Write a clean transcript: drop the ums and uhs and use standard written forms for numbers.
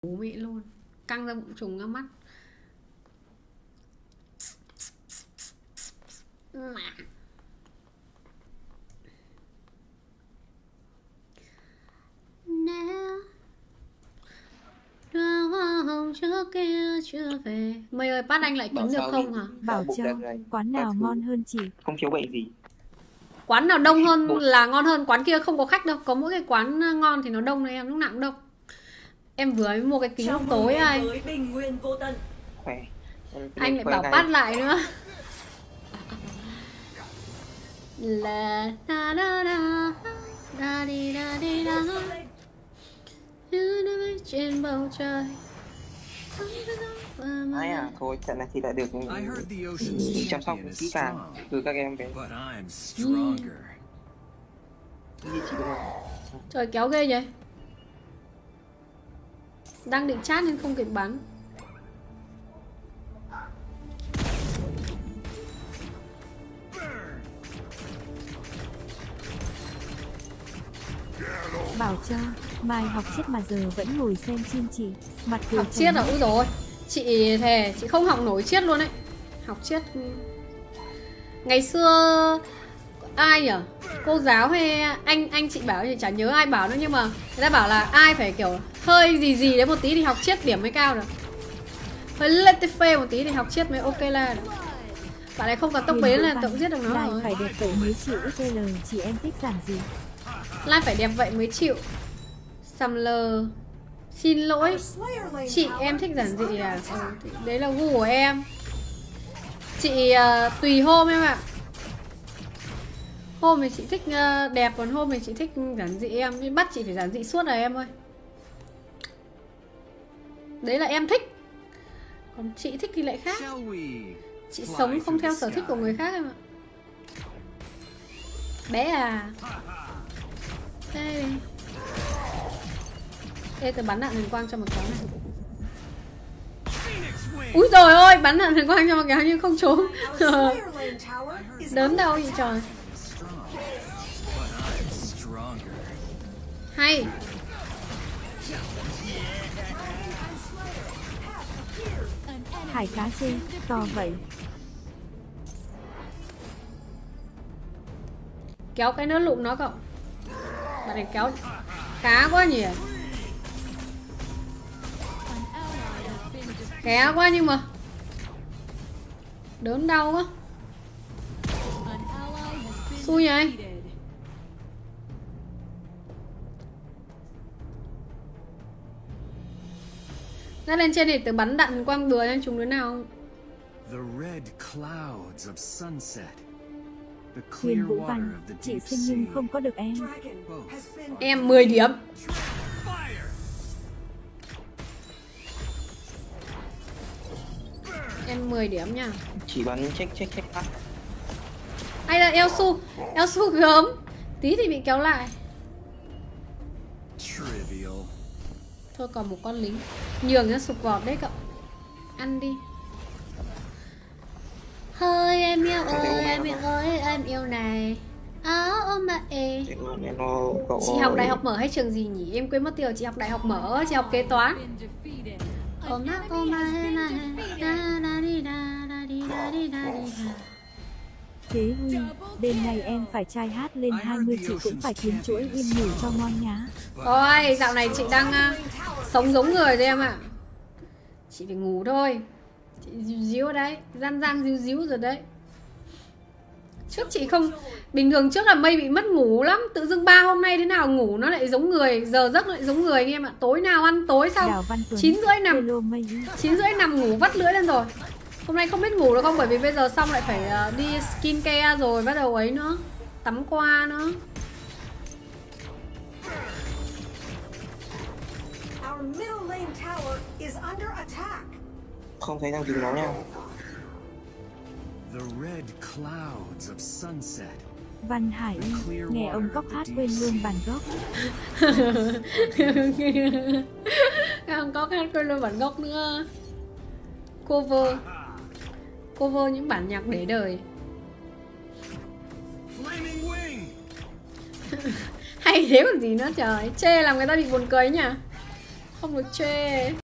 Bố mẹ luôn. Căng ra bụng trùng ra mắt. Hoa hồng trước kia chưa về. Mày ơi, bắt anh lại kiếm được không hả? Bảo cho quán nào ngon hơn chị? Không thiếu bệnh gì. Quán nào đông hơn là ngon hơn. Quán kia không có khách đâu. Có mỗi cái quán ngon thì nó đông này em, lúc nào cũng đông. Em vừa mới mua cái kính lúc tối ai. Khỏe. Anh lại bảo bắt lại nữa. Là da da da da đi da đi da trên bầu trời. Ai à, thôi trận này thì đã được chăm sóc kỹ càng từ các em bé. Gì chị đúng không? Trời kéo ghê vậy. Đang định chat nhưng không kịp bắn. Bảo cho mai học chết mà giờ vẫn ngồi xem chim chị. Mặt cười học chiết à? Úi rồi. Chị thề, chị không học nổi chiết luôn đấy. Học chiết ngày xưa ai nhỉ? Cô giáo hay anh chị bảo thì chả nhớ ai bảo nữa, nhưng mà người ta bảo là ai phải kiểu hơi gì đấy một tí thì học chiết điểm mới cao được. Hơi lên phê một tí thì học chiết mới ok là được. Bạn này không có tốc bế là tự giết được nó rồi. Phải đẹp vậy mới chịu XL, chị em thích giản gì? Lai phải đẹp vậy mới chịu. Sumler xin lỗi chị, em thích giản dị à? Đấy là gu của em. Chị tùy hôm em ạ. Hôm thì chị thích đẹp, còn hôm thì chị thích giản dị em. Nhưng bắt chị phải giản dị suốt rồi em ơi. Đấy là em thích. Còn chị thích thì lại khác. Chị sống không theo sở thích của người khác em ạ. Bé à. Đây. Ê, tôi bắn đạn thần quang cho một kéo này. Úi dồi ôi, bắn đạn thần quang cho một kéo nhưng không trốn. Đớn đâu vậy trời. Hay. Hải cá chê, to vậy. Kéo cái nữa lụm nó cậu. Bạn này kéo khá quá nhỉ. Khá quá nhưng mà đớn đau quá. Xui vậy. Ra lên trên thì tự bắn đạn quang bừa cho chúng đứa nào. Huyền Vũ Văn, chị xinh nhưng không có được em. Em 10 điểm. Em 10 điểm nha. Chỉ bắn check phát. Ai là Elsu? Elsu gớm. Tí thì bị kéo lại. Thôi còn một con lính. Nhường ra sụp vọt đấy cậu. Ăn đi. Hơi em yêu ơi, em yêu ơi, em yêu này. Áo ôm mà ê. Chị học đại học mở hay trường gì nhỉ? Em quên mất tiêu. Chị học đại học mở, chị học kế toán. Thế Huy, đêm nay em phải trai hát lên 20, chị cũng phải kiếm chuỗi im ngủ cho ngon nhá. Ôi, dạo này chị đang sống giống người thôi em ạ. Chị phải ngủ thôi. Chị díu đấy, gian díu rồi đấy. Trước chị không, bình thường trước là Mây bị mất ngủ lắm. Tự dưng 3 hôm nay thế nào ngủ nó lại giống người. Giờ giấc nó lại giống người anh em ạ. Tối nào ăn tối xong 9:30 nằm ngủ vắt lưỡi lên rồi. Hôm nay không biết ngủ được không, bởi vì bây giờ xong lại phải đi skin care rồi, bắt đầu ấy nữa, tắm qua nữa. Không thấy đang tìm nó nha. Văn Hải, nghe ông Cóc hát quên luôn bản gốc. Ông Cóc hát quên luôn bản gốc nữa. Cover những bản nhạc để đời. Hay thế còn gì nữa trời. Chê làm người ta bị buồn cười nhỉ. Không được chê.